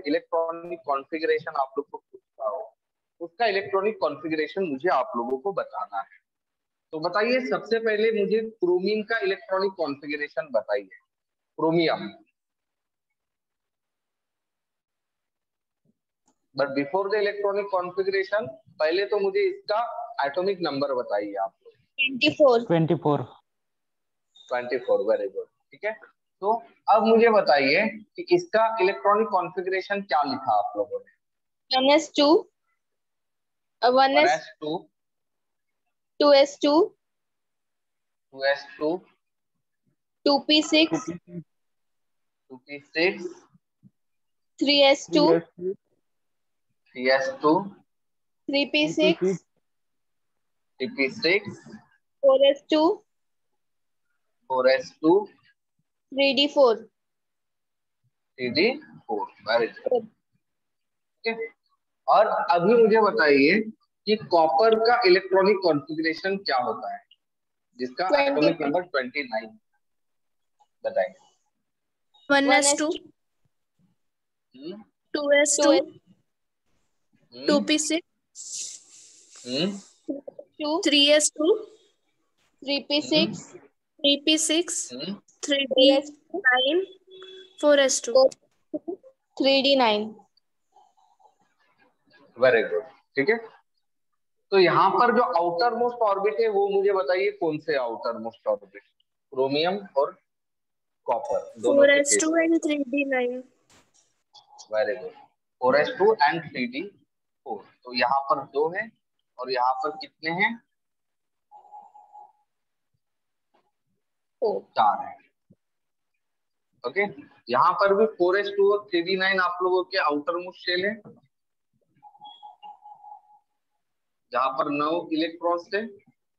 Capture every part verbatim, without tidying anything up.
Electronic configuration आप लोग को पूछता हो, उसका इलेक्ट्रॉनिक कॉन्फ़िगरेशन मुझे आप लोगों को बताना है। तो बताइए सबसे पहले मुझे क्रोमीन का इलेक्ट्रॉनिक कॉन्फ़िगरेशन बताइए, chromium. But before the electronic configuration पहले तो मुझे इसका एटॉमिक नंबर बताइए आप लोग। Twenty four. Twenty four. Twenty four, very good, ठीक है। तो अब मुझे बताइए कि इसका इलेक्ट्रॉनिक कॉन्फ़िगरेशन क्या लिखा आप लोगों ने? One S two, one S two, two S two, two S two, two P six, two P six, three S two, three S two, three P six, three P six, four S two, four S two, three D four, three D four, very good, ठीक है। और अभी मुझे बताइए कि copper का electronic configuration क्या होता है, जिसका एटॉमिक नंबर ट्वेंटी नाइन, बताइए। One S two, two S two, two P six, three S two, three P six, three P six, three D nine, four S two, three D nine. Very good, ठीक है। तो यहाँ पर जो outer most orbit है वो मुझे बताइए कौन से आउटर मोस्ट ऑर्बिट, क्रोमियम और कॉपर दोनों फोर के एस केस टू में। And three D nine. Very good, four S two and three D four. तो यहाँ पर दो है और यहाँ पर कितने हैं? चार है, ओके। यहाँ पर भी फोर एस टू और थ्री डी नाइन आप लोगों के आउटर मोस्ट शेल है, जहां पर नौ इलेक्ट्रॉन्स थे।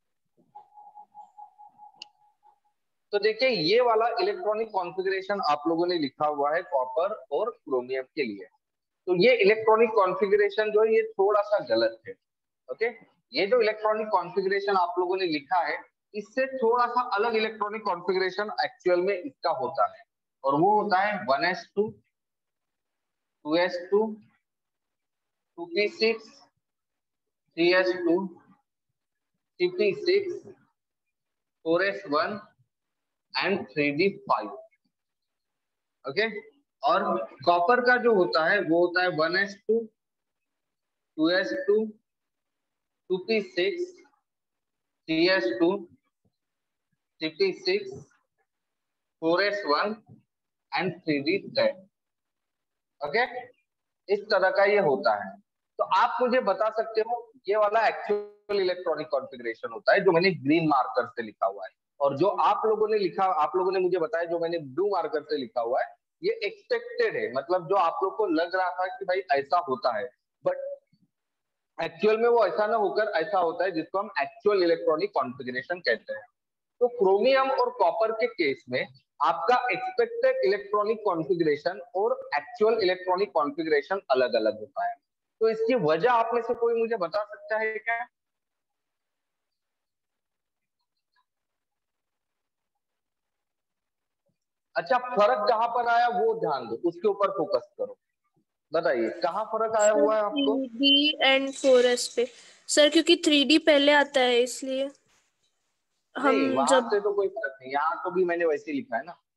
तो देखिए ये वाला इलेक्ट्रॉनिक कॉन्फ़िगरेशन आप लोगों ने लिखा हुआ है कॉपर और क्रोमियम के लिए। तो ये इलेक्ट्रॉनिक कॉन्फ़िगरेशन जो है ये थोड़ा सा गलत है, ओके। ये जो इलेक्ट्रॉनिक कॉन्फ़िगरेशन आप लोगों ने लिखा है इससे थोड़ा सा अलग इलेक्ट्रॉनिक कॉन्फ़िगरेशन एक्चुअल में इसका होता है, और वो होता है one S two, two S two, two P six, three S two, three P six, four S one and three D five, okay. और कॉपर का जो होता है वो होता है one S two, two S two, two P six, three S two, three P six, four S one and three D ten, okay. इस तरह का ये होता है। तो आप मुझे बता सकते हो ये वाला एक्चुअल इलेक्ट्रॉनिक कॉन्फ़िगरेशन होता है जो मैंने ग्रीन मार्कर से लिखा हुआ है, और जो आप लोगों ने लिखा, आप लोगों ने मुझे बताया जो मैंने ब्लू मार्कर से लिखा हुआ है ये एक्सपेक्टेड है, मतलब जो आप लोग को लग रहा था कि भाई ऐसा होता है, बट एक्चुअल में वो ऐसा ना होकर ऐसा होता है जिसको हम एक्चुअल इलेक्ट्रॉनिक कॉन्फ़िगरेशन कहते हैं। तो क्रोमियम और कॉपर के केस में आपका एक्सपेक्टेड इलेक्ट्रॉनिक कॉन्फ़िगरेशन और एक्चुअल इलेक्ट्रॉनिक कॉन्फ़िगरेशन अलग अलग होता है। तो इसकी वजह आप में से कोई मुझे बता सकता है क्या? अच्छा, फर्क कहां पर आया वो ध्यान दो, उसके ऊपर फोकस करो। बताइए कहां फर्क आया हुआ है आपको? Three D and four S पे सर, क्योंकि थ्री डी पहले आता है इसलिए हम नहीं, वहां जब से तो कोई फर्क नहीं, यहाँ तो भी मैंने वैसे ही लिखा है ना।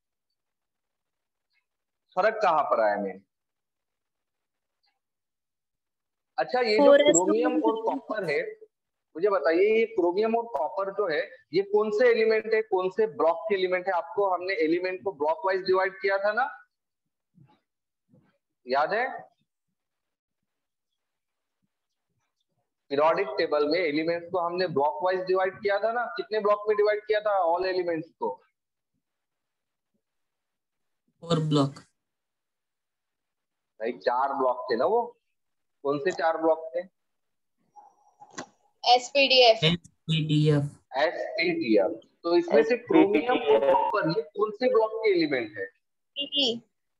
फर्क कहां पर आया मेरे? अच्छा, ये जो फोर एस क्रोमियम और कॉपर है, मुझे बताइए ये क्रोमियम और कॉपर जो है ये कौन से एलिमेंट है, कौन से ब्लॉक के एलिमेंट है? आपको हमने एलिमेंट को ब्लॉक वाइज डिवाइड किया था ना, याद है? पीरियोडिक टेबल में एलिमेंट्स को हमने ब्लॉक वाइज डिवाइड किया था ना। कितने ब्लॉक में डिवाइड किया था ऑल एलिमेंट्स को? Four block. भाई चार ब्लॉक थे ना वो। कौन से चार ब्लॉक थे? एसपीडीएफ। एसपीडीएफ। एसपीडीएफ। तो इसमें से क्रोमियम और कॉपर ये कौन से ब्लॉक के एलिमेंट है? डी।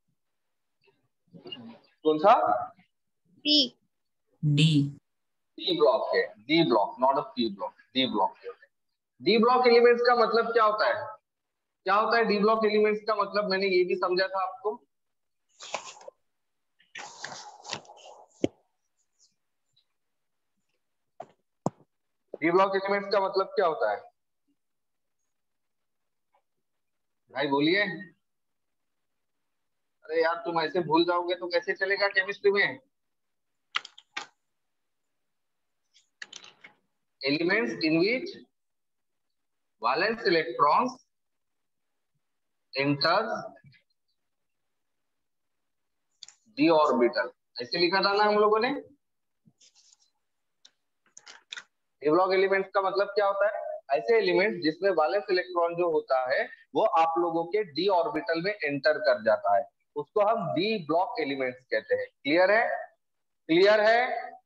कौन सा? डी। डी। डी ब्लॉक है, D block, not a P block, D block है। डी ब्लॉक एलिमेंट्स का मतलब क्या होता है? क्या होता है डी ब्लॉक एलिमेंट्स का मतलब? मैंने ये भी समझा था आपको। डी ब्लॉक एलिमेंट्स का मतलब क्या होता है भाई, बोलिए। अरे यार तुम ऐसे भूल जाओगे तो कैसे चलेगा केमिस्ट्री में। Elements in which valence electrons enters D orbital, ऐसे लिखा था ना हम लोगों ने। डी ब्लॉक एलिमेंट्स का मतलब क्या होता है, ऐसे एलिमेंट जिसमें वैलेंस इलेक्ट्रॉन जो होता है वो आप लोगों के डी ऑर्बिटल में एंटर कर जाता है, उसको हम डी ब्लॉक एलिमेंट्स कहते हैं। क्लियर है, क्लियर है।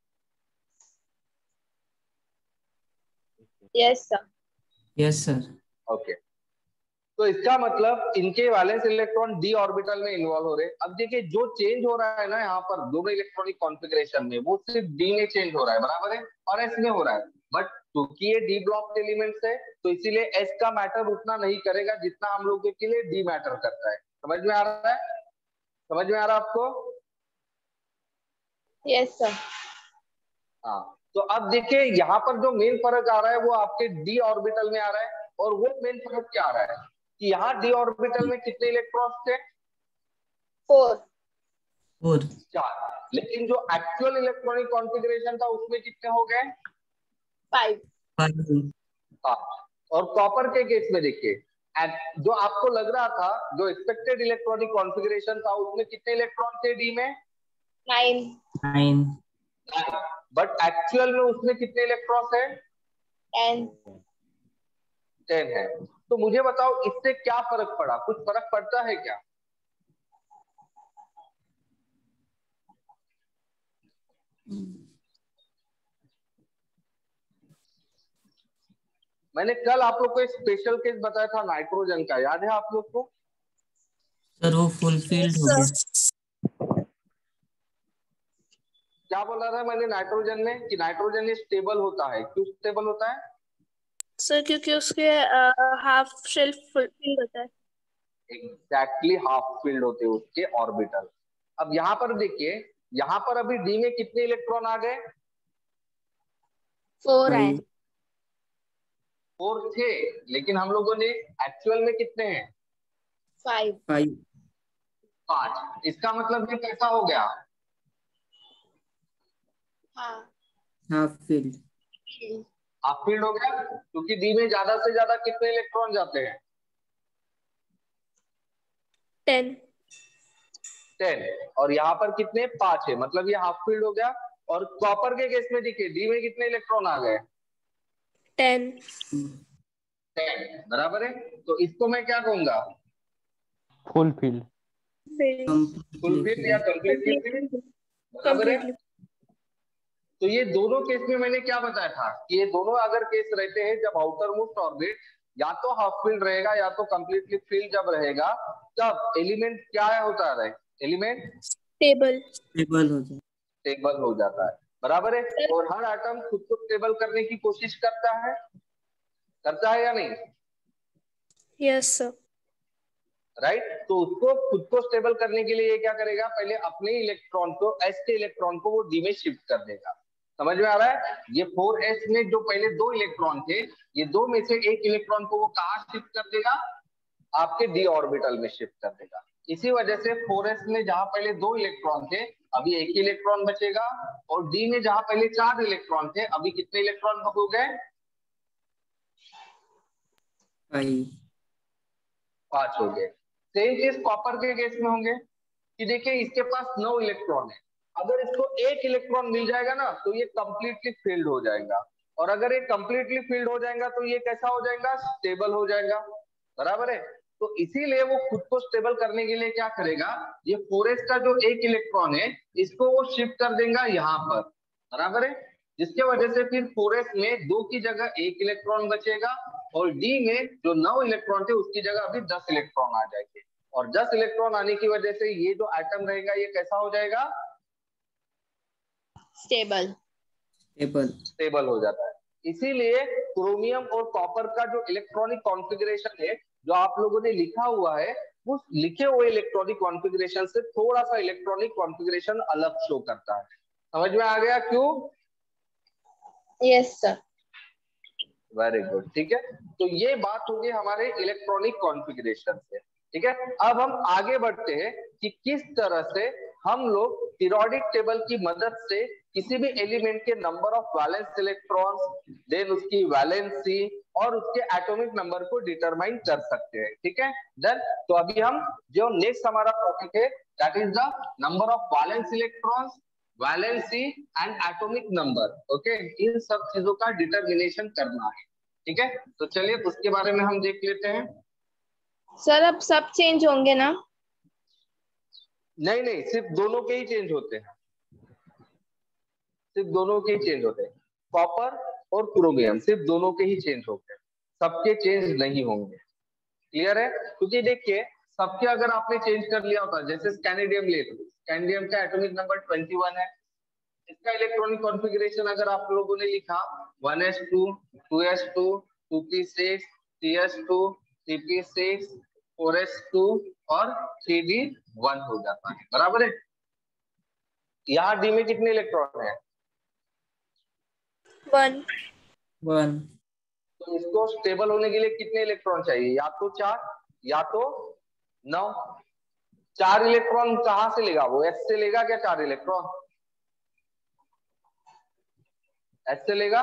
Yes sir. Yes sir. Okay, तो इसका मतलब इनके वैलेंस इलेक्ट्रॉन डी ऑर्बिटल में इन्वॉल्व हो रहे हैं। अब देखिए जो चेंज हो रहा है ना यहाँ पर दोनों इलेक्ट्रॉनिक कॉन्फ़िगरेशन में, वो सिर्फ डी में चेंज हो रहा है, बराबर है, और एस में हो रहा है। बट क्योंकि ये डी ब्लॉक एलिमेंट्स है तो इसीलिए एस का मैटर उतना नहीं करेगा जितना हम लोगों के लिए डी मैटर करता है। समझ में आ रहा है, समझ में आ रहा है आपको। Yes sir. हाँ, तो अब देखिए यहाँ पर जो मेन फर्क आ रहा है वो आपके डी ऑर्बिटल में आ रहा है, और वो मेन फर्क क्या आ रहा है कि यहाँ डी ऑर्बिटल में कितने इलेक्ट्रॉन्स थे, फोर फोर चार, लेकिन जो एक्चुअल इलेक्ट्रॉनिक कॉन्फ़िगरेशन था उसमें कितने हो गए, फाइव फाइव हाँ। और कॉपर के केस में देखिए जो आपको लग रहा था, जो एक्सपेक्टेड इलेक्ट्रॉनिक कॉन्फ़िगरेशन था उसमें कितने इलेक्ट्रॉन थे डी में, नाइन नाइन बट एक्चुअल में उसमें कितने इलेक्ट्रॉन्स है, टेन टेन है। तो मुझे बताओ इससे क्या फर्क पड़ा, कुछ फर्क पड़ता है क्या। मैंने कल आप लोग को एक स्पेशल केस बताया था नाइट्रोजन का, याद है आप लोग को। सर वो फुलफिल्ड हो गया। क्या बोला था मैंने नाइट्रोजन में कि नाइट्रोजन स्टेबल होता है, क्यों स्टेबल होता है सर, क्योंकि उसके हाफ शेल्फ फुलफिल होता है। एग्जैक्टली हाफ फील्ड होते हैं उसके ऑर्बिटल। अब यहाँ पर देखिए, यहाँ पर अभी डी में कितने इलेक्ट्रॉन आ गए, फोर है। फोर थे, लेकिन हम लोगों ने एक्चुअल में कितने हैं, फाइव फाइव पांच। इसका मतलब ये कैसा हो गया, हाँ हाफ फील्ड। हाफ फील्ड हो गया, क्योंकि डी में ज्यादा से ज्यादा कितने इलेक्ट्रॉन जाते हैं, टेन टेन, और यहाँ पर कितने, पांच है, मतलब ये हाफ फील्ड हो गया। और कॉपर के केस में देखिए डी में कितने इलेक्ट्रॉन आ गए, टेन टेन, बराबर है। तो इसको मैं क्या कहूंगा, फुल फील्ड, फुल फील्ड या कंप्लीटली फील्ड, बराबर है। तो ये दोनों केस में मैंने क्या बताया था कि ये दोनों अगर केस रहते हैं जब आउटर मोस्ट ऑर्बिट या तो हाफ फील्ड रहेगा या तो कंप्लीटली फील्ड जब रहेगा, तब एलिमेंट क्या होता है, एलिमेंट स्टेबल स्टेबल हो जाए स्टेबल हो जाता है, बराबर है। और हर एटम खुद को स्टेबल करने की कोशिश करता है, करता है या नहीं, यस सर। राइट। तो उसको खुद को स्टेबल करने के लिए ये क्या करेगा, पहले अपने इलेक्ट्रॉन को, एस के इलेक्ट्रॉन को वो डी में शिफ्ट कर देगा। समझ में आ रहा है, ये फोर एस में जो पहले दो इलेक्ट्रॉन थे, ये दो में से एक इलेक्ट्रॉन को वो कहाँ शिफ्ट कर देगा, आपके डी ऑर्बिटल में शिफ्ट कर देगा। इसी वजह से फोर एस में जहां पहले दो इलेक्ट्रॉन थे अभी एक इलेक्ट्रॉन बचेगा, और डी में जहां पहले चार इलेक्ट्रॉन थे अभी कितने इलेक्ट्रॉन हो गए, फाइव पांच हो गए। सेम चीज कॉपर के केस में होंगे कि देखिए इसके पास नौ इलेक्ट्रॉन है, अगर इसको एक इलेक्ट्रॉन मिल जाएगा ना तो ये कंप्लीटली फील्ड हो जाएगा, और अगर ये कंप्लीटली फील्ड हो जाएगा तो ये कैसा हो जाएगा, स्टेबल हो जाएगा, बराबर है। तो इसीलिए वो खुद को स्टेबल करने के लिए क्या करेगा, ये फोर एस का जो एक इलेक्ट्रॉन है इसको वो शिफ्ट कर देगा यहाँ पर, बराबर है, जिसके वजह से फिर फोर एस में दो की जगह एक इलेक्ट्रॉन बचेगा, और डी में जो नौ इलेक्ट्रॉन थे उसकी जगह अभी दस इलेक्ट्रॉन आ जाएंगे, और दस इलेक्ट्रॉन आने की वजह से ये जो एटम रहेगा ये कैसा हो जाएगा, स्टेबल स्टेबल स्टेबल हो जाता है। इसीलिए क्रोमियम और कॉपर का जो इलेक्ट्रॉनिक कॉन्फ़िगरेशन है जो आप लोगों ने लिखा हुआ है, उस लिखे हुए इलेक्ट्रॉनिक कॉन्फ़िगरेशन से थोड़ा सा इलेक्ट्रॉनिक कॉन्फ़िगरेशन अलग शो करता है। समझ में आ गया क्यों, यस सर। वेरी गुड, ठीक है। तो ये बात होगी हमारे इलेक्ट्रॉनिक कॉन्फ़िगरेशन से, ठीक है। अब हम आगे बढ़ते हैं कि किस तरह से हम लोग पीरियोडिक टेबल की मदद से किसी भी एलिमेंट के number of valence electrons, then उसकी वैलेंसी और उसके एटॉमिक नंबर को डिटरमाइन कर सकते हैं, ठीक है। देन तो अभी हम जो नेक्स्ट हमारा टॉपिक है that is the number of valence electrons, valency and atomic number, okay. इन सब चीजों का डिटरमिनेशन करना है, ठीक है। तो चलिए उसके बारे में हम देख लेते हैं। सर अब सब चेंज होंगे ना? नहीं नहीं, सिर्फ दोनों के ही चेंज होते हैं, सिर्फ दोनों के ही चेंज होते हैं। कॉपर और क्रोमियम सिर्फ दोनों के ही चेंज होते हैं, सबके चेंज नहीं होंगे। क्लियर है? क्योंकि देखिए सबके अगर आपने चेंज कर लिया होता, जैसे स्कैंडियम ले लो, स्कैंडियम का एटॉमिक नंबर इक्कीस है, इसका इलेक्ट्रॉनिक कॉन्फ़िगरेशन अगर आप लोगों ने लिखा one S two, two S two, two P six, three S two, three P six, four S two और थ्री डी वन हो जाता है, बराबर है। यहाँ डी में कितने इलेक्ट्रॉन है? वन। वन। तो इसको स्टेबल होने के लिए कितने इलेक्ट्रॉन चाहिए? या तो चार या तो नौ। चार इलेक्ट्रॉन कहां से लेगा वो? एस से लेगा क्या चार इलेक्ट्रॉन? एस से लेगा?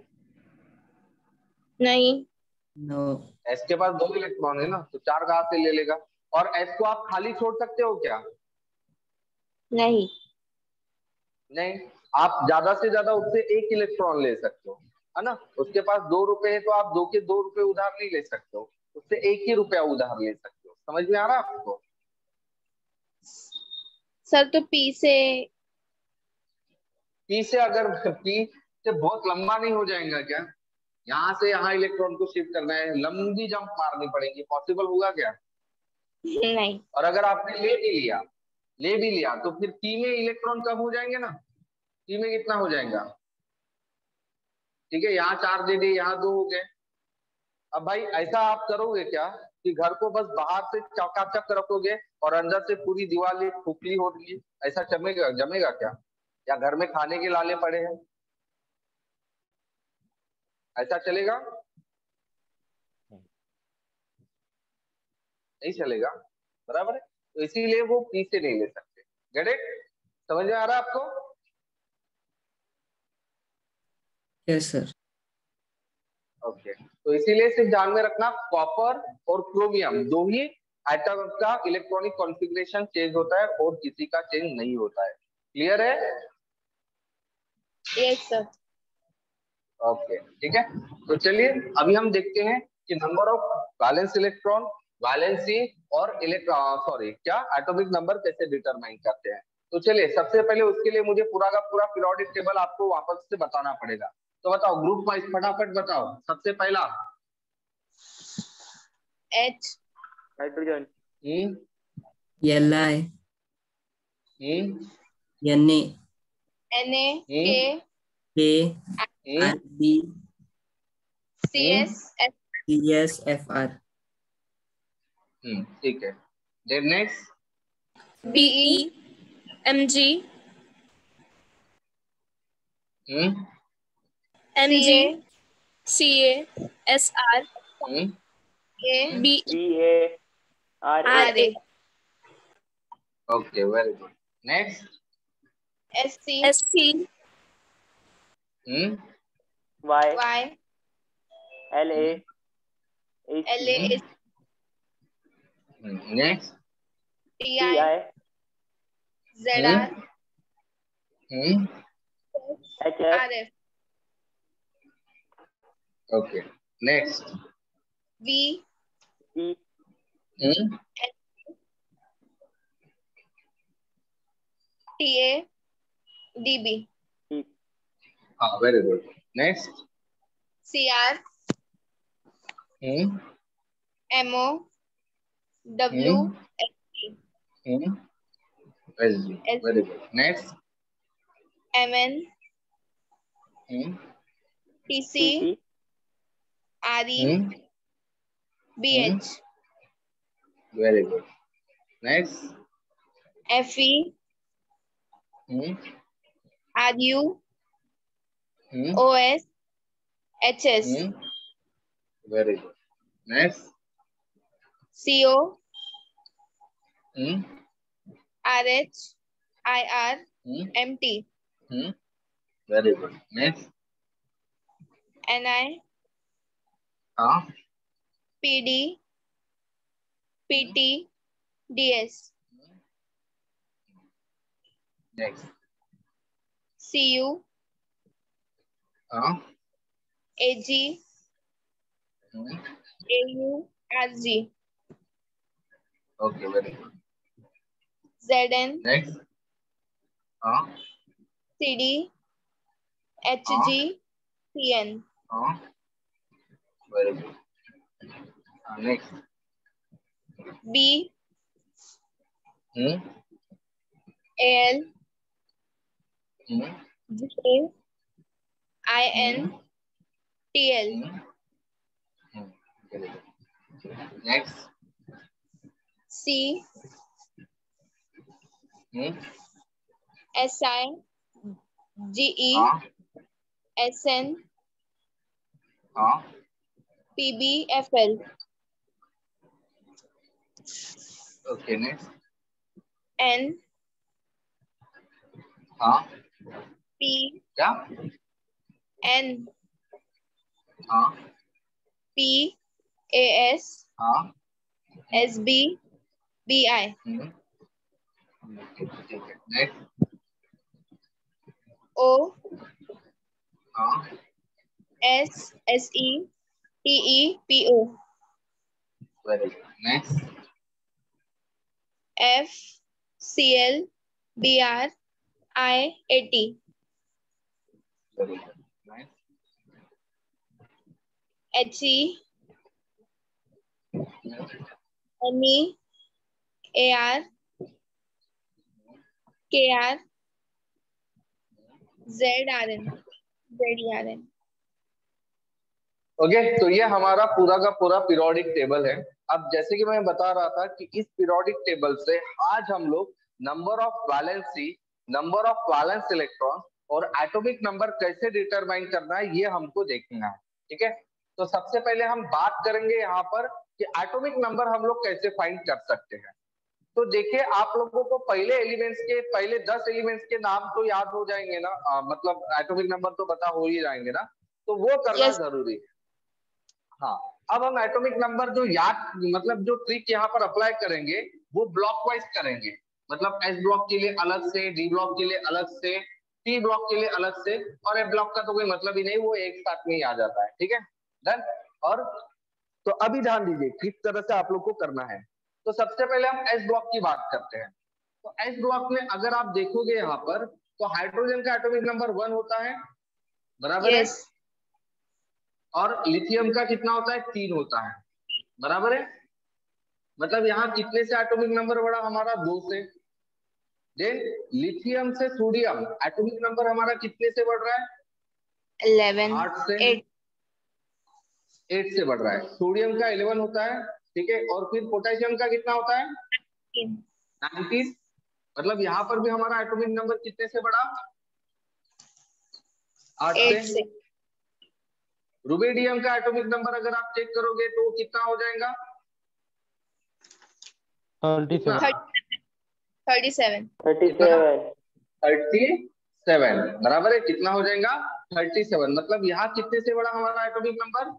नहीं। नो। एस के पास दो इलेक्ट्रॉन है ना, तो चार कहां से ले लेगा? और एस को आप खाली छोड़ सकते हो क्या? नहीं। नहीं, आप ज्यादा से ज्यादा उससे एक इलेक्ट्रॉन ले सकते हो, है ना। उसके पास दो रुपए है तो आप दो के दो रुपए उधार नहीं ले सकते हो, उससे एक ही रुपया उधार ले सकते हो। समझ में आ रहा है आपको? सर तो पी से पी से अगर पी से बहुत लंबा नहीं हो जाएगा क्या? यहाँ से यहाँ इलेक्ट्रॉन को शिफ्ट करना है, लंबी जंप मारनी पड़ेगी, पॉसिबल होगा क्या? नहीं। और अगर आपने ले भी लिया ले भी लिया तो फिर पी में इलेक्ट्रॉन कम हो जाएंगे ना। पी में कितना हो जाएगा? ठीक है, यहाँ चार दे दिए, यहाँ दो हो गए। अब भाई ऐसा आप करोगे क्या कि घर को बस बाहर से चकाचक रखोगे और अंदर से पूरी दीवार खोखली हो रही है, ऐसा जमेगा जमेगा क्या? या घर में खाने के लाले पड़े हैं, ऐसा चलेगा? नहीं चलेगा, बराबर है। तो इसीलिए वो पी से नहीं ले सकते। Get it? समझ में आ रहा है आपको? Yes sir. ओके, तो इसीलिए सिर्फ ध्यान में रखना कॉपर और क्रोमियम दो ही एटम का इलेक्ट्रॉनिक कॉन्फ़िगरेशन चेंज होता है और किसी का चेंज नहीं होता है। क्लियर है? Yes sir. ओके, ठीक है। तो चलिए अभी हम देखते हैं कि number of valence electron, valency और इलेक्ट्रॉन सॉरी क्या एटॉमिक नंबर कैसे डिटरमाइन करते हैं। तो चलिए सबसे पहले उसके लिए मुझे पूरा का पूरा पीरियोडिक टेबल आपको वापस से बताना पड़ेगा। तो बताओ ग्रुप वाइज फटाफट बताओ। सबसे पहला H, hydrogen, L I, hmm N A, N A, K, K, R B, C S, S, C S, F R. Hmm ठीक है। Then next B E, M G, hmm M G, C A, S R, hmm A, B B A, R R A, A, okay very good. Next S C, S C, hmm Y, Y, L A, H, L A, next T T I, I, Z R, hmm H F, R F, okay. Next V, T, hmm T A, D B, T, हाँ very good. Next C R, hmm M O, W, S T, hmm very good. Next M N, hmm T C, T C, R E, hmm B H, very good. Next F E, hmm R U, hmm O S, H S, very good. Next. C O hmm R H I R hmm M T hmm very good. Next. N I हाँ। P D P T D S next. C U हाँ। A G hmm A U R G okay very good. Z N next. हाँ C D H हाँ G C N हाँ very good. Next. B hmm A L hmm J I N T L very good. Next. C hmm S I G E हाँ S N हाँ P B F L okay. Next. N हाँ P क्या? N हाँ P A S हाँ S B B I हम्म ठीक है। Next. O हाँ S S E T E P O very good. Next. F C L B R I A T very good. Next. H E M E A R K R Z R N Z E R N okay तो ये हमारा पूरा का पूरा periodic table है। अब जैसे कि मैं बता रहा था कि इस पीरियोडिक टेबल से आज हम लोग number of valency, number of valence electron और एटॉमिक नंबर कैसे डिटरमाइन करना है ये हमको देखना है। ठीक है, तो सबसे पहले हम बात करेंगे यहाँ पर कि एटॉमिक नंबर हम लोग कैसे फाइंड कर सकते हैं। तो देखिए आप लोगों को पहले एलिमेंट्स के पहले दस एलिमेंट्स के नाम तो याद हो जाएंगे ना, आ, मतलब एटॉमिक नंबर तो पता हो ही जाएंगे ना, तो वो करना Yes. जरूरी है। हाँ, अब हम एटॉमिक नंबर जो याद मतलब जो ट्रिक यहाँ पर अप्लाई करेंगे वो ब्लॉक वाइज करेंगे, मतलब एस ब्लॉक के लिए अलग से, डी ब्लॉक के लिए अलग से, टी ब्लॉक के लिए अलग से, और ए ब्लॉक का तो कोई मतलब ही नहीं, वो एक साथ में ही आ जाता है। ठीक है, डन। और तो अभी ध्यान दीजिए किस तरह से आप लोग को करना है। तो सबसे पहले हम एस ब्लॉक की बात करते हैं। तो एस ब्लॉक में अगर आप देखोगे यहाँ पर तो हाइड्रोजन का एटॉमिक नंबर वन होता है, बराबर Yes. है, और लिथियम का कितना होता है, तीन होता है, बराबर है। मतलब यहाँ कितने से एटॉमिक नंबर बढ़ा हमारा, दो से। देन लिथियम से सोडियम एटॉमिक नंबर हमारा कितने से बढ़ रहा है, Eleven. आठ से, Eight. एट से बढ़ रहा है। सोडियम का इलेवन होता है, ठीक है, और फिर पोटेशियम का कितना होता है, नाइनटीन। मतलब यहाँ पर भी हमारा एटॉमिक नंबर कितने से बढ़ा, आठ Eight. से। रुबिडियम का एटॉमिक नंबर अगर आप चेक करोगे तो कितना हो जाएगा, थर्टी कितना, seven Thirty-seven. Thirty seven thirty seven, बराबर है, कितना हो जाएगा, थर्टी सेवन। मतलब यहाँ कितने से बढ़ा हमारा एटॉमिक नंबर,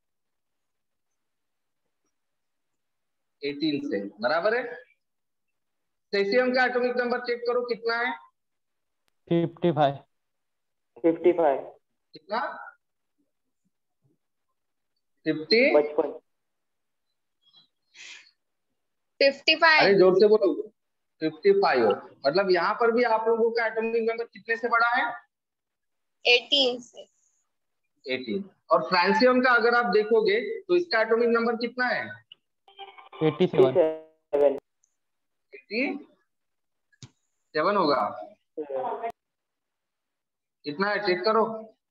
एटीन से, बराबर है। सेसियम का एटॉमिक नंबर चेक करो कितना है, फिफ्टी फाइव फिफ्टी फाइव कितना, फिफ्टी, पचपन अरे Fifty-five. जोर से बोलो, फिफ्टी फाइव। मतलब यहाँ पर भी आप लोगों का एटॉमिक नंबर कितने से बढ़ा है, Eighteen. एटीन। और फ्रांसियम का अगर आप देखोगे तो इसका एटॉमिक नंबर कितना है, eighty seven seven eighty seven होगा, कितना है चेक करो,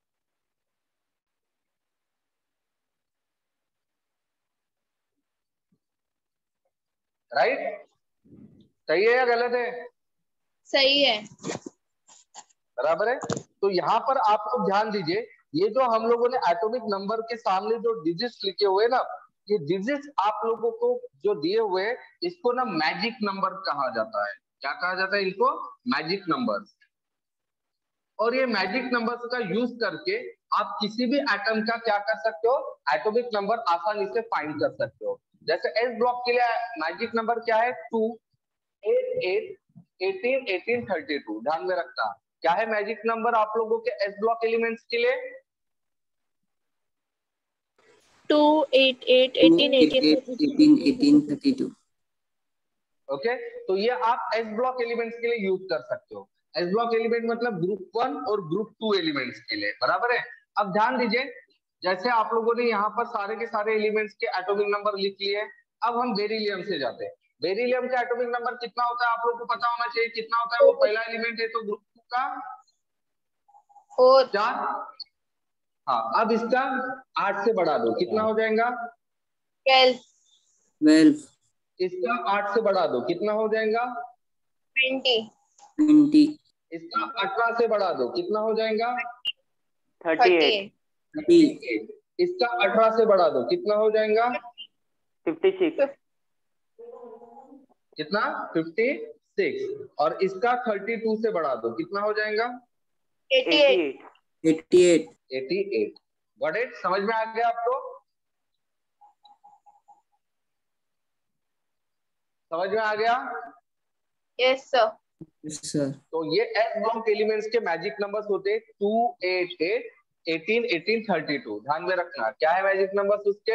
राइट, सही है या गलत है, सही है। बराबर है। तो यहाँ पर आप लोग ध्यान दीजिए ये जो हम लोगों ने एटॉमिक नंबर के सामने जो डिजिट्स लिखे हुए ना, ये डिजिट्स आप लोगों को जो दिए हुए हैं, इसको ना मैजिक नंबर कहा जाता है। क्या कहा जाता है इनको? Magic numbers. और ये मैजिक नंबर्स का यूज करके आप किसी भी एटम का क्या कर सकते हो? एटॉमिक नंबर आसानी से फाइंड कर सकते हो। जैसे एस ब्लॉक के लिए मैजिक नंबर क्या है? Two, eight, eight, eighteen, eighteen, thirty two. ध्यान में रखना क्या है मैजिक नंबर आप लोगों के एस ब्लॉक एलिमेंट्स के लिए? Two, eight, eight, eighteen, eighteen, eighteen, thirty two. Okay, तो ये आप एस ब्लॉक एलिमेंट्स के लिए यूज कर सकते हो। एस ब्लॉक एलिमेंट मतलब ग्रुप वन और ग्रुप टू एलिमेंट्स के लिए, बराबर है। अब ध्यान दीजिए, जैसे आप लोगों ने यहाँ पर सारे के सारे एलिमेंट्स के एटॉमिक नंबर लिख लिए। अब हम बेरिलियम से जाते हैं। बेरिलियम का एटॉमिक नंबर कितना होता है आप लोग को पता होना चाहिए। कितना होता है? वो पहला एलिमेंट है तो ग्रुप टू का फोर, चार। हाँ, अब इसका आठ से बढ़ा दो, कितना हो जाएगा? Twelve, twelve. इसका आठ से बढ़ा दो, कितना हो जाएगा? Twenty, twenty. इसका अठारह से बढ़ा दो, कितना हो जाएगा? थर्टी थर्टी एट, एट, इसका अठारह से बढ़ा दो, कितना हो जाएगा? फिफ्टी सिक्स, कितना? Fifty six. और इसका थर्टी टू से बढ़ा दो, कितना हो जाएगा? Eighty eighty eight, eight, eighty eight. Eighty eight. Got it? समझ में आ गया आपको? समझ में आ गया? Yes sir. Yes sir. तो ये एस ब्लॉक एलिमेंट्स के मैजिक नंबर्स होते हैं two, eight, eight, eighteen, eighteen, thirty two. ध्यान में रखना क्या है मैजिक नंबर्स उसके?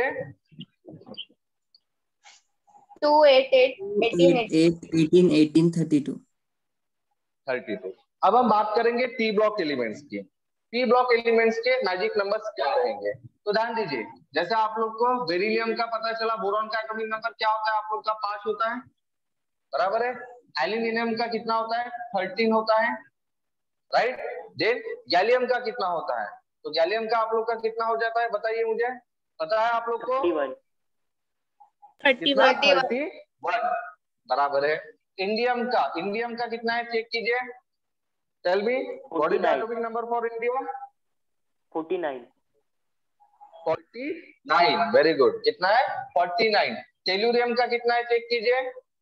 Two, eight, eight, eighteen, eighteen, eighteen, thirty two. Thirty two. अब हम बात करेंगे पी ब्लॉक एलिमेंट्स की। पी ब्लॉक एलिमेंट्स के मैजिक नंबर्स क्या रहेंगे? तो ध्यान दीजिए, जैसे आप लोग को बेरिलियम का पता चला, बोरॉन का एटॉमिक नंबर क्या होता है आप लोग का? पांच होता है, बराबर है। एल्यूमिनियम का कितना होता है? थर्टीन होता है, राइट। देन गैलियम का कितना होता है? तो गैलियम का आप लोग का कितना हो जाता है बताइए मुझे, पता है आप लोग को? थर्टी वन, थर्टी कितना? वन, थर्टी वन, बराबर है। इंडियम का इंडियम का कितना है चेक कीजिए। Tell me what is the atomic number for indium? Forty nine, forty nine. Very good. कितना है? Forty nine. टेलुरियम का कितना है चेक कीजिए।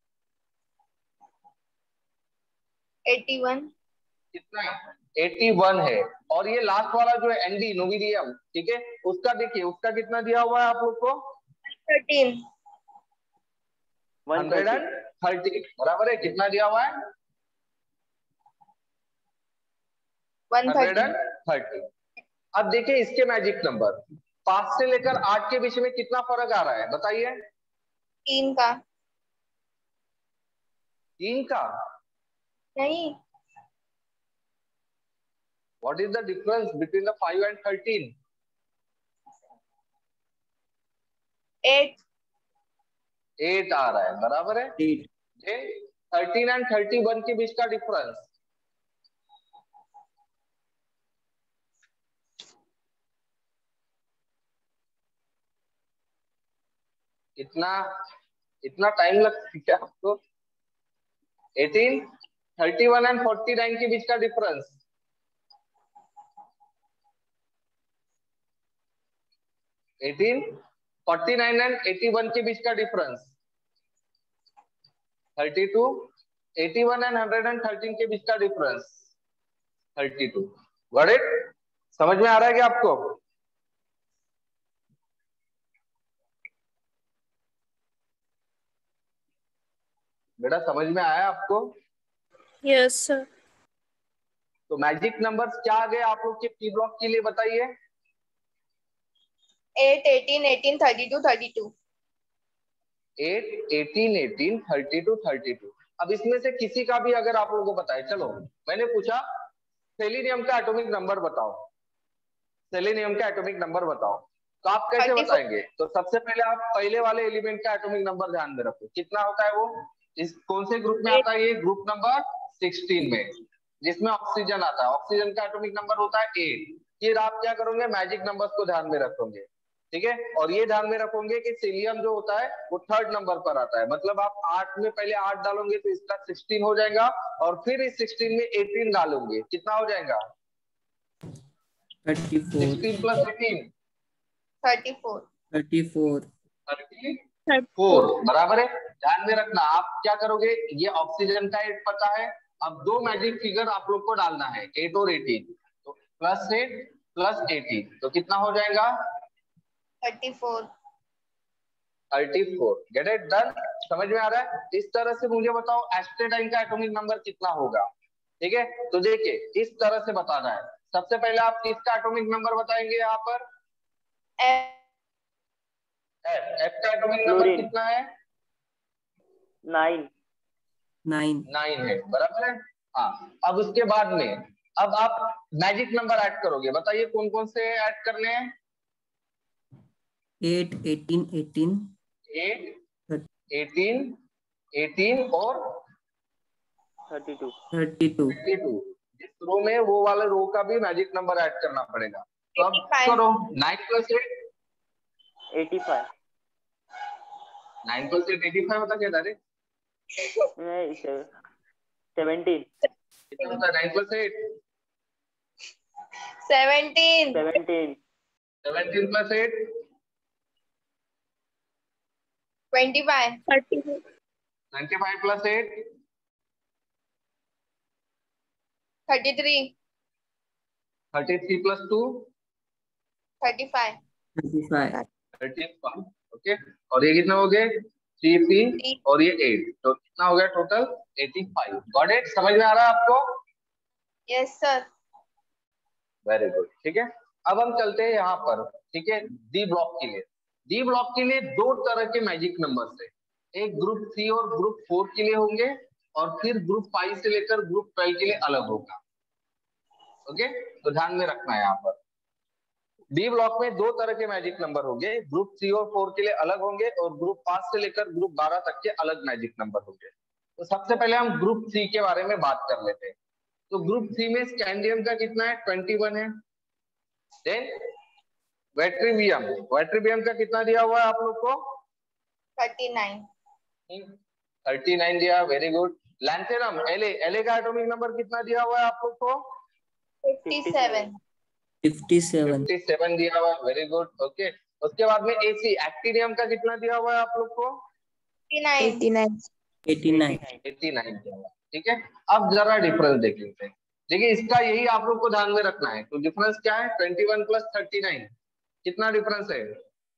एटी वन, कितना है? एटी वन है। और ये लास्ट वाला जो है एनडी नोविडियम, ठीक है, उसका देखिए, उसका कितना दिया हुआ है आप लोग को? Thirteen, one hundred thirty, and thirty, बराबर है। कितना दिया हुआ है? One hundred thirty, and thirty. अब देखिए इसके मैजिक नंबर, पांच से लेकर आठ के बीच में कितना फर्क आ रहा है बताइए? तीन का तीन का। नहीं, what is the difference between the five and thirteen? Eight, eight आ रहा है, बराबर है। Eight. Thirteen and thirty one के बीच का डिफरेंस? इतना इतना टाइम लगता है क्या आपको? Eighteen, thirty one and forty nine के बीच का difference? Eighteen, forty nine and eighty one के बीच का difference? Thirty two, eighty one and hundred and thirteen के बीच का difference? Thirty two. Got it? समझ में आ रहा है क्या आपको? बेटा समझ में आया आपको? Yes sir. तो मैजिक नंबर्स क्या आ गए आप लोग के पी ब्लॉक के लिए बताइए? Eight, eighteen, eighteen, thirty two, thirty two. Eight, eighteen, eighteen, thirty two, thirty two. अब इसमें से किसी का भी अगर आप लोगों को बताए, चलो मैंने पूछा सेलेनियम का एटॉमिक नंबर बताओ, सेलेनियम का एटॉमिक नंबर बताओ, तो आप कैसे थर्टी फोर। बताएंगे? तो सबसे पहले आप पहले वाले एलिमेंट का एटॉमिक नंबर ध्यान में रखो, कितना होता है वो? इस कौन से ग्रुप में आता है ये? ग्रुप नंबर सिक्सटीन में, जिसमें ऑक्सीजन आता है। ऑक्सीजन का एटॉमिक नंबर होता है एट। फिर आप क्या करोगे? मैजिक नंबर्स को ध्यान में रखोगे, ठीक है। और ये ध्यान में रखोगे कि सीलियम जो होता है वो थर्ड नंबर पर आता है, मतलब आप आठ में पहले आठ डालोगे तो इसका सिक्सटीन हो जाएगा, और फिर इस सिक्सटीन में एटीन डालोगे, कितना हो जाएगा? thirty-four, sixteen plus eighteen thirty four thirty-four, thirty four बराबर है। ध्यान में रखना, आप क्या करोगे, ये ऑक्सीजन का एट पता है, अब दो मैजिक फिगर आप लोग को डालना है, एट और एटीन, तो प्लस एट प्लस एटीन, तो कितना हो जाएगा thirty four. Thirty four. Get it done? समझ में आ रहा है? इस तरह से मुझे बताओ एस्टेटाइन का एटॉमिक नंबर कितना होगा। ठीक है, तो देखिए इस तरह से बताना है। सबसे पहले आप किसका एटॉमिक नंबर बताएंगे यहाँ पर? एफ एफ का एटॉमिक नंबर कितना है? नाइन nine, नाइन है, बराबर है। हाँ, अब उसके बाद में अब आप मैजिक नंबर ऐड करोगे, बताइए कौन कौन से ऐड करने हैं? eight, eighteen, eighteen, eight, eighteen, eighteen और thirty two thirty-two, thirty two. जिस रो में वो वाला रो का भी मैजिक नंबर ऐड करना पड़ेगा। तो अब eighty-five. करो, nine plus eight, eighty five nine plus eight eighty five होता क्या था रे? सेवेंटीन कितना होता है nine plus eight? Seventeen. Seventeen seventeen plus eight twenty five. Thirty twenty five plus eight thirty three. Thirty three plus two thirty five. thirty-five, thirty five. Okay, और ये कितना हो गए? थ्री थ्री और ये एट, तो कितना हो गया total? Eighty five. Got it? समझ में आ रहा है आपको? Yes sir. Very good. ठीक है, अब हम चलते हैं यहाँ पर। ठीक है, डी ब्लॉक के लिए डी ब्लॉक के लिए दो तरह के मैजिक नंबर्स है, एक ग्रुप थ्री और ग्रुप फोर के लिए होंगे, और फिर ग्रुप फाइव से लेकर ग्रुप ट्वेल्व के लिए अलग होगा। ओके, तो ध्यान में रखना है यहाँ पर डी ब्लॉक में दो तरह के मैजिक नंबर होंगे, ग्रुप थ्री और फोर के लिए अलग होंगे, और ग्रुप पांच से लेकर ग्रुप बारह तक के अलग मैजिक नंबर होंगे। तो सबसे पहले हम ग्रुप थ्री के बारे में बात कर लेते हैं। तो ग्रुप थ्री में स्कैंडियम का कितना है? ट्वेंटी वन है। देन वेट्रिवियम, वेट्रिवियम का कितना दिया हुआ है आप लोग को? Thirty nine. थर्टी नाइन दिया, वेरी गुड। लैंथेनम, एले, एले का एटॉमिक नंबर कितना दिया हुआ है आप लोग को? Fifty seven. fifty-seven, fifty seven दिया हुआ है, वेरी गुड। ओके, उसके बाद में एसी, एक्टिनियम का कितना दिया हुआ है आप लोग को? Eighty nine. eighty-nine, eighty nine दिया हुआ है। ठीक है, अब जरा डिफरेंस देख लेते हैं। देखिए इसका यही आप लोग को ध्यान में रखना है। तो डिफरेंस क्या है? Twenty one plus thirty nine, कितना डिफरेंस है?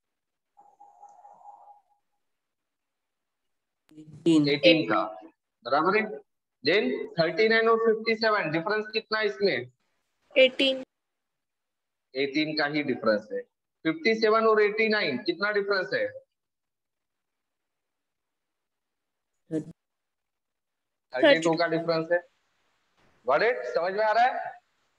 eighteen, एटीन का, बराबर है। देन थर्टी नाइन और फिफ्टी सेवन, डिफरेंस कितना है इसमें? एटीन। एटीन का ही डिफरेंस है। फिफ्टी सेवन और एटी नाइन, कितना डिफरेंस है? थर्टी टू का डिफरेंस है। Got it? समझ में आ रहा है?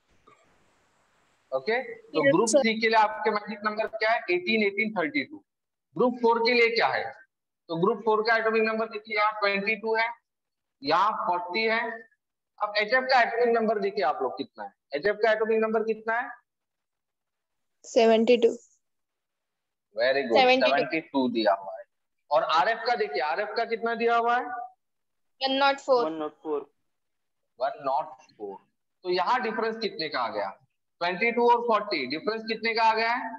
ओके, तो Yes, ग्रुप sir. थ्री के लिए आपके मैजिक नंबर क्या है? Eighteen, eighteen, thirty two. Group four के लिए क्या है? तो ग्रुप फोर का एटॉमिक नंबर देखिए, यहाँ ट्वेंटी टू है, यहाँ फोर्टी है। अब एचएफ का एटॉमिक नंबर देखिए आप लोग कितना है? एचएफ का एटॉमिक नंबर कितना है? Seventy two. Very good, seventy two. Seventy two दिया हुआ है। और आरएफ का देखिए, आरएफ का कितना दिया हुआ है? One nought four. One nought four one nought four. तो यहाँ डिफरेंस कितने का आ गया? ट्वेंटी टू और फोर्टी, डिफरेंस कितने का आ गया है?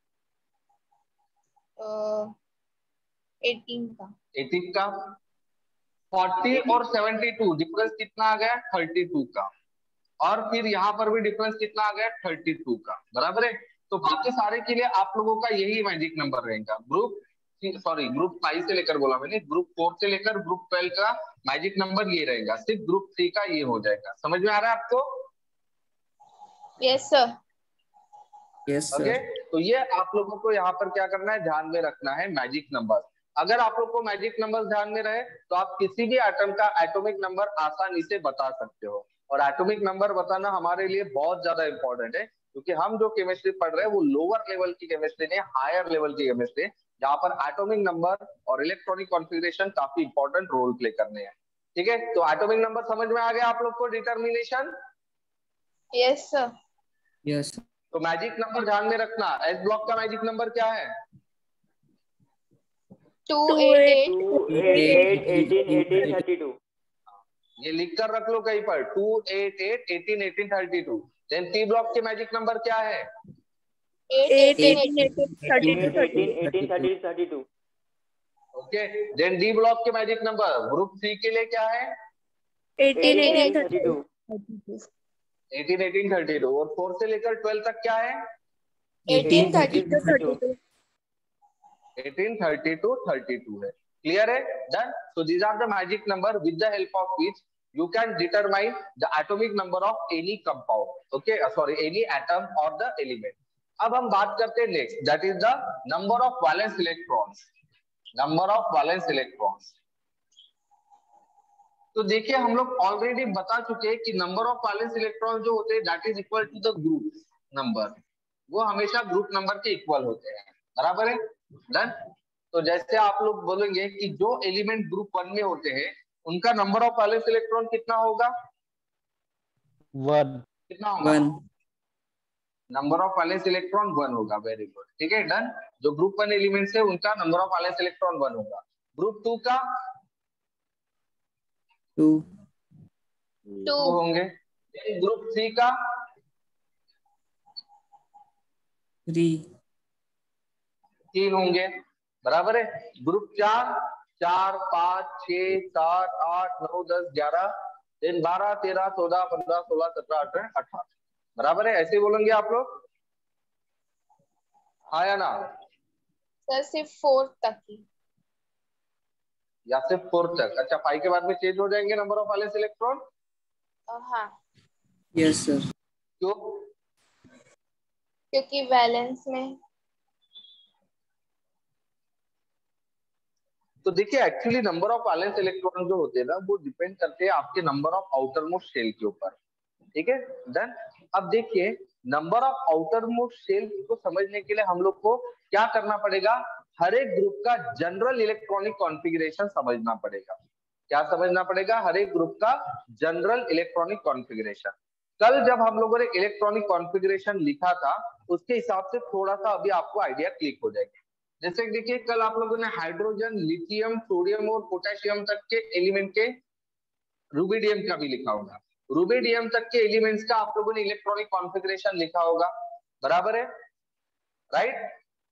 एटीन का। एटीन का। फोर्टी और सेवेंटी टू, डिफरेंस कितना आ गया? थर्टी टू का। और फिर यहाँ पर भी डिफरेंस कितना आ गया? थर्टी टू का, बराबर है। तो बाकी सारे के लिए आप लोगों का यही मैजिक नंबर रहेगा। ग्रुप सॉरी ग्रुप फाइव से लेकर बोला मैंने, ग्रुप फोर से लेकर ग्रुप ट्वेल्व का मैजिक नंबर ये रहेगा, सिर्फ ग्रुप थ्री का ये हो जाएगा। समझ में आ रहा है आपको? Yes sir. yes sir, okay, तो ये आप लोगों को यहाँ पर क्या करना है, ध्यान में रखना है मैजिक नंबर। अगर आप लोग को मैजिक नंबर ध्यान में रहे तो आप किसी भी एटम का एटॉमिक नंबर आसानी से बता सकते हो। और एटॉमिक नंबर बताना हमारे लिए बहुत ज्यादा इंपॉर्टेंट है, क्योंकि हम जो केमिस्ट्री पढ़ रहे हैं वो लोअर लेवल की केमिस्ट्री नहीं, हायर लेवल की केमिस्ट्री, जहाँ पर एटॉमिक नंबर और इलेक्ट्रॉनिक कॉन्फ़िगरेशन काफी इंपॉर्टेंट रोल प्ले करने हैं। ठीक है, तो एटॉमिक नंबर समझ में आ गया आप लोग को? डिटर्मिनेशन। Yes sir. yes, तो मैजिक नंबर ध्यान में रखना। एस ब्लॉक का मैजिक नंबर क्या है? Two eight eight. Two eight eighteen eighteen thirty two. ये लिख कर रख लो कहीं पर, two eight eight eighteen eighteen thirty two. Then P block के मैजिक नंबर क्या है? Eight Eight, eighteen eighteen thirty eighteen, two eighteen eighteen thirty thirty two. Okay, then D block के मैजिक नंबर ग्रुप सी के लिए क्या है? Eighteen eighteen thirty two. Eighteen eighteen thirty two. और four से लेकर ट्वेल्व तक क्या है? Eighteen thirty two thirty two. Eighteen thirty two thirty two है। क्लियर है? Done. So these are the magic number with the help of which you can determine the atomic number of any compound, okay, uh, sorry, any atom or the element. अब हम बात करते हैं next, that is the number of valence electrons, number of valence electrons. तो देखिए हम लोग already बता चुके हैं कि नंबर ऑफ वैलेंस इलेक्ट्रॉन जो होते हैं that is equal to the group number, वो हमेशा ग्रुप नंबर के इक्वल होते हैं, बराबर है? डन। तो जैसे आप लोग बोलेंगे कि जो एलिमेंट ग्रुप वन में होते हैं उनका नंबर ऑफ वैलेंस इलेक्ट्रॉन कितना होगा? वन। कितना होगा? One. Number of valence electron one होगा। वेरी गुड, ठीक है, डन। जो ग्रुप वन एलिमेंट्स है उनका number of valence electron one होगा। ग्रुप टू का टू टू होंगे। ग्रुप थ्री का थ्री तीन होंगे, बराबर है? ग्रुप चार चार पाँच छह सात आठ नौ दस ग्यारह, दिन बारह तेरह चौदह पंद्रह सोलह सत्रह अठारह अठारह, बराबर है? ऐसे बोलेंगे आप लोग, हाँ या ना? सर सिर्फ फोर तक ही, या सिर्फ फोर तक? अच्छा, फाइव के बाद में चेंज हो जाएंगे नंबर ऑफ वैलेंस इलेक्ट्रॉन? हाँ। Yes sir. क्यों? क्योंकि वैलेंस में, तो देखिए actually number of valence electron जो होते हैं ना वो डिपेंड करते हैं आपके number of outermost shell के ऊपर, ठीक है, डन। अब देखिए number of outermost shell को समझने के लिए हम लोग को क्या करना पड़ेगा? हर एक ग्रुप का जनरल इलेक्ट्रॉनिक कॉन्फ़िगरेशन समझना पड़ेगा। क्या समझना पड़ेगा? हर एक ग्रुप का जनरल इलेक्ट्रॉनिक कॉन्फ़िगरेशन। कल जब हम लोगों ने इलेक्ट्रॉनिक कॉन्फ़िगरेशन लिखा था उसके हिसाब से थोड़ा सा अभी आपको आइडिया क्लिक हो जाएगा। जैसे देखिए कल आप लोगों ने हाइड्रोजन, लिथियम, सोडियम और पोटेशियम तक के एलिमेंट के, रुबिडियम का भी लिखा होगा, रुबिडियम तक के एलिमेंट्स का आप लोगों ने इलेक्ट्रॉनिक कॉन्फ़िगरेशन लिखा होगा, बराबर है? राइट,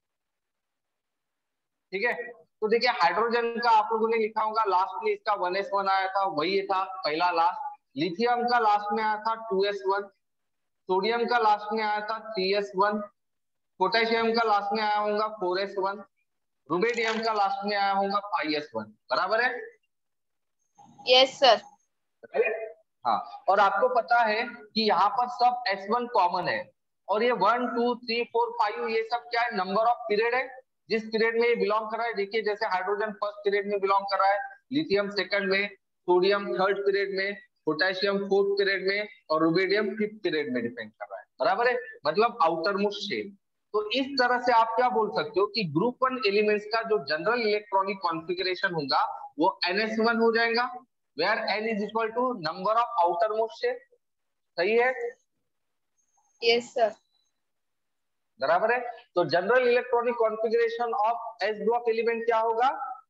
ठीक है। तो देखिए हाइड्रोजन का आप लोगों ने लिखा होगा, लास्ट में इसका वन एस वन आया था, वही था पहला लास्ट। लिथियम का लास्ट में आया था टू एस वन, सोडियम का लास्ट में आया था थ्री एस वन, पोटेशियम का लास्ट में आया होगा फोर एस वन, रुबिडियम का लास्ट में आया होगा फाइव एस वन, बराबर है? Yes sir. हाँ, और आपको पता है कि यहाँ पर सब एस वन कॉमन है, और ये one two three four five ये सब क्या है? नंबर ऑफ पीरियड है, जिस पीरियड में ये बिलोंग कर रहा है। देखिए जैसे हाइड्रोजन फर्स्ट पीरियड में बिलोंग कर रहा है, लिथियम सेकंड में, सोडियम थर्ड पीरियड में, पोटेशियम फोर्थ पीरियड में और रुबिडियम फिफ्थ पीरियड में डिपेंड कर रहा है, बराबर है? मतलब आउटर मोस्ट शेल। तो इस तरह से आप क्या बोल सकते हो कि ग्रुप वन एलिमेंट्स का जो जनरल इलेक्ट्रॉनिक कॉन्फ़िगरेशन होगा वो एन एस वन हो जाएगा, where n is equal to number of outermost shell. सही है? Yes sir. बराबर है? तो general electronic configuration of s block element क्या होगा?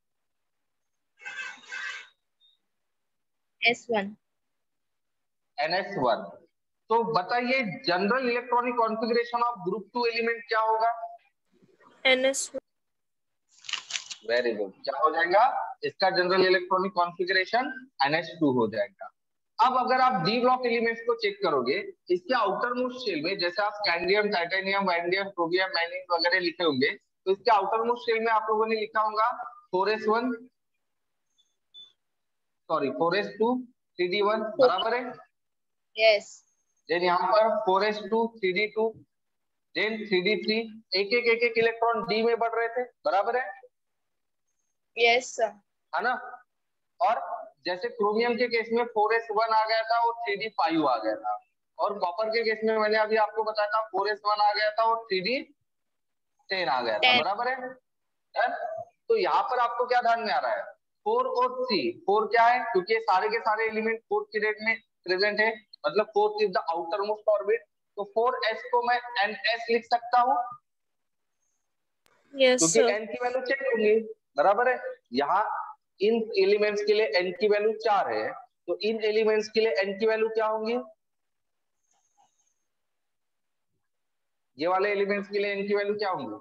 S one, n s one. तो बताइए general electronic configuration of group two element क्या होगा? N s one. Very good, क्या हो जाएगा इसका general electronic configuration? N s two हो जाएगा। अब अगर आप डी ब्लॉक एलिमेंट्स को चेक करोगे, इसके आउटर मोस्ट शेल में जैसे आप scandium, titanium, vanadium, chromium, manganese वगैरह लिखे होंगे, तो इसके आउटर मोस्ट शेल में आप लोगों ने लिखा होगा four S one, sorry four S two, three D one, बराबर है? यस। देन यहाँ पर four S two, three d two, then three d three, एक एक एक एक इलेक्ट्रॉन डी में बढ़ रहे थे, बराबर है? Yes sir. है ना? और जैसे क्रोमियम के केस में फोर एस वन आ गया था और थ्री डी फाइव आ गया था, और कॉपर के केस में मैंने अभी आपको बताया था फोर एस वन आ गया था और थ्री डी टेन आ गया था, बराबर है? तो यहाँ पर आपको क्या ध्यान में आ रहा है? फोर और थ्री, फोर क्या है? क्योंकि सारे के सारे एलिमेंट फोर्थ पीरियड में प्रेजेंट है, मतलब fourth is the outer most orbit, तो फोर एस को मैं एन एस लिख सकता हूँ, यस क्योंकि एन की वैल्यू चेक होंगी, बराबर है? यहाँ इन एलिमेंट्स के लिए एन की वैल्यू चार है, तो इन एलिमेंट्स के लिए n की वैल्यू क्या होंगी? ये वाले एलिमेंट्स के लिए n की वैल्यू क्या होंगी?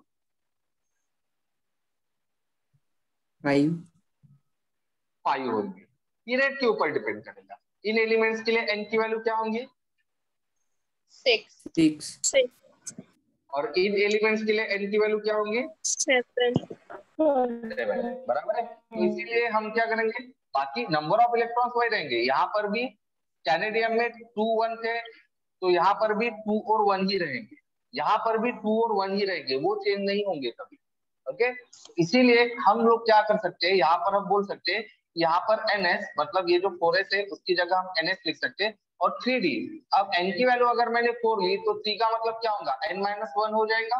फाइव फाइव होंगी। पीरियड के ऊपर डिपेंड करेगा। इन एलिमेंट्स के लिए n की वैल्यू क्या होंगी? सिक्स सिक्स और इन एलिमेंट्स के लिए n की वैल्यू क्या होंगी? Seven seven. बराबर है। तो इसीलिए हम क्या करेंगे, बाकी नंबर ऑफ इलेक्ट्रॉन्स वही रहेंगे। यहाँ पर भी कैनेडियम में टू वन थे, तो यहाँ पर भी टू और वन ही रहेंगे, यहाँ पर भी टू और वन ही रहेंगे, वो चेंज नहीं होंगे कभी। ओके, इसीलिए हम लोग क्या कर सकते हैं, यहाँ पर हम बोल सकते हैं यहाँ पर एन एस, मतलब ये जो फोर एस है उसकी जगह हम एन एस लिख सकते हैं। और थ्री डी, अब n की वैल्यू अगर मैंने फोर ली तो थ्री का मतलब क्या होगा, n माइनस वन हो जाएगा।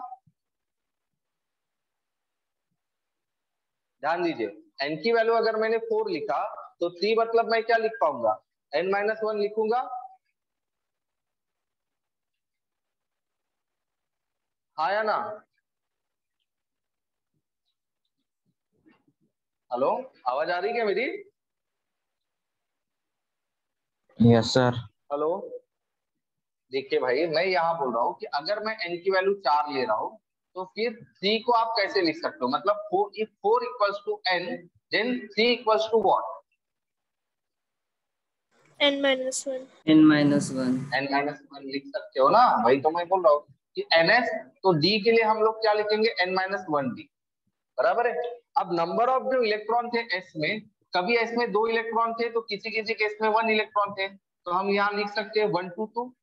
ध्यान दीजिए, n की वैल्यू अगर मैंने फोर लिखा तो थ्री मतलब मैं क्या लिख पाऊंगा, n माइनस वन लिखूंगा। हाँ या ना? हेलो, आवाज आ रही क्या मेरी? Yes sir. हेलो, देखिए भाई, मैं यहाँ बोल रहा हूँ कि अगर मैं n की वैल्यू चार ले रहा हूँ तो फिर थ्री को आप कैसे लिख सकते हो, मतलब four, if four equals to n then three equals to what? N minus one n minus one n minus one लिख सकते हो ना, वही तो मैं बोल रहा हूँ कि ns, तो d के लिए हम लोग क्या लिखेंगे, n माइनस वन डी। बराबर है। अब नंबर ऑफ जो इलेक्ट्रॉन थे s में, कभी s में दो इलेक्ट्रॉन थे तो किसी किसी केस में वन इलेक्ट्रॉन थे, तो हम यहाँ लिख सकते हैं वन टू टू।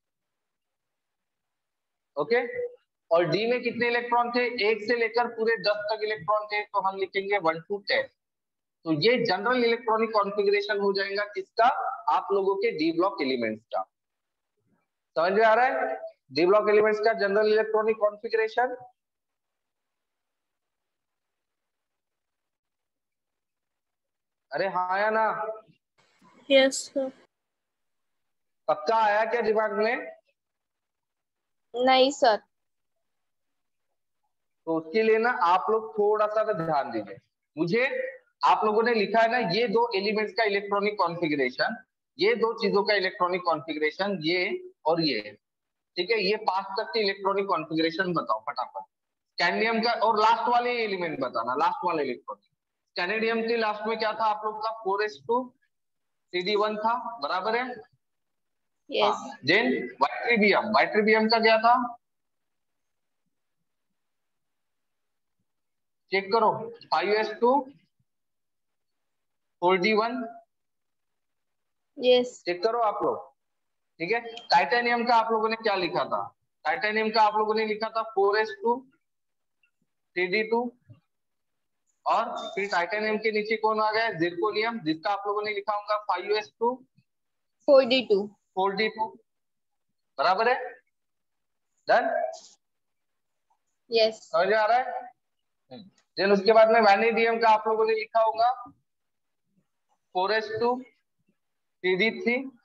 ओके, और डी में कितने इलेक्ट्रॉन थे, एक से लेकर पूरे दस तक इलेक्ट्रॉन थे, तो हम लिखेंगे वन टू टेन। तो ये जनरल इलेक्ट्रॉनिक कॉन्फ़िगरेशन हो जाएगा किसका, आप लोगों के डी ब्लॉक एलिमेंट्स का। समझ में आ रहा है? डी ब्लॉक एलिमेंट्स का जनरल इलेक्ट्रॉनिक कॉन्फ़िगरेशन। अरे हाँ या ना? Yes sir. पक्का आया क्या दिमाग में? नहीं सर। तो उसके लिए ना आप लोग थोड़ा सा तो ध्यान दीजिए। मुझे आप लोगों ने लिखा है ना, ये दो एलिमेंट्स का इलेक्ट्रॉनिक कॉन्फ़िगरेशन, ये दो चीजों का इलेक्ट्रॉनिक कॉन्फ़िगरेशन, ये और ये, ठीक है, ये पांच तक के इलेक्ट्रॉनिक कॉन्फ़िगरेशन बताओ फटाफट। कैडमियम का, और लास्ट वाले एलिमेंट बताना, लास्ट वाले इलेक्ट्रॉनिक। कैनेडियम के लास्ट में क्या था आप लोग का, four S two c d one था, बराबर है? यस। देन वाइट्रिबियम, वाइट्रिबियम का क्या था, चेक करो, five s two four d one, yes. Check करो आप लोग। ठीक है, टाइटेनियम का आप लोगों ने क्या लिखा था, टाइटेनियम का आप लोगों ने लिखा था four S two three d two, और फिर टाइटेनियम के नीचे कौन आ गया, जिरकोनियम, जिसका आप लोगों ने लिखा होगा five s two four d two four d two. बराबर है? डन? यस। समझ आ रहा है? देन उसके बाद में वैनेडियम का आप लोगों ने लिखा होगा four S two three d three,